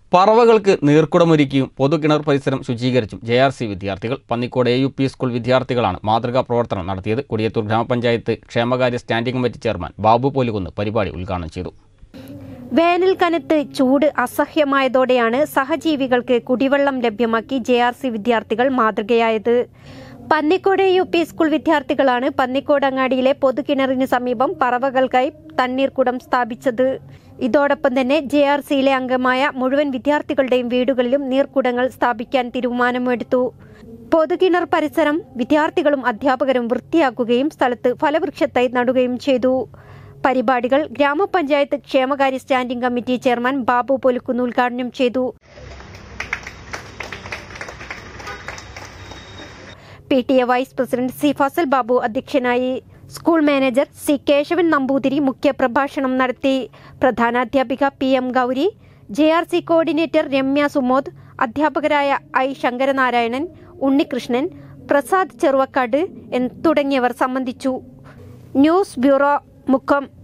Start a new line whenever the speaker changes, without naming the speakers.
പറവകൾക്ക് നീർക്കുടമൊരുക്കിയും പൊതുകിണർ പരിസരം ശുചീകരിച്ചും JRC വിദ്യാർത്ഥികൾ. Pannikode AUP school വിദ്യാർത്ഥികളാണ് മാതൃകാ പ്രവർത്തനം നടത്തിയത്. കൊടിയത്തൂർ ഗ്രാമപഞ്ചായത്ത് ക്ഷേമകാര്യ standing committee chairman Babu Polukunnu പരിപാടി ഉദ്ഘാടനം ചെയ്തു.
വേനൽ കനത്ത് ചൂട് അസഹ്യമായതോടെയാണ് സഹജീവികൾക്ക് കുടിവെള്ളം ലഭ്യമാക്കി JRC വിദ്യാർത്ഥികൾ മാതൃകയായത്. പന്നിക്കോട് AUP സ്കൂൾ വിദ്യാർത്ഥികളാണ് പന്നിക്കോട് അങ്ങാടിയിലെ പൊതുകിണറിന് സമീപം പറവകൾക്കായി തണ്ണീർക്കുടം സ്ഥാപിച്ചത്. ഇതോടൊപ്പം തന്നെ JRCയിലെ അംഗമായ മുഴുവൻ വിദ്യാർത്ഥികളുടെയും വീടുകളിലും നീർക്കുടങ്ങൾ സ്ഥാപിക്കാൻ തീരുമാനമെടുത്തു. പൊതുകിണർ പരിസരം വിദ്യാർത്ഥികളും അധ്യാപകരും വൃത്തിയാക്കുകയും സ്ഥലത്ത് ഫലവൃക്ഷത്തൈ നടുകയും ചെയ്തു. പരിപാടികൾ ഗ്രാമപഞ്ചായത്ത് ക്ഷേമകാര്യ standing committee chairman Babu Polukkunnu ഉദ്ഘാടനം ചെയ്തു. PTA vice president C. Fasal Babu അധ്യക്ഷനായി. School manager C. Keshavan Namboothiri മുഖ്യപ്രഭാഷണം നടത്തി. പ്രധാനാധ്യാപിക PM Gauri, JRC coordinator Ramya Sumod, അധ്യാപകരായ I. ശങ്കരനാരായണൻ, ഉണ്ണികൃഷ്ണൻ, പ്രസാദ് ചെറുവക്കാട് തുടങ്ങിയവർ സംബന്ധിച്ചു. News bureau, Mukkam.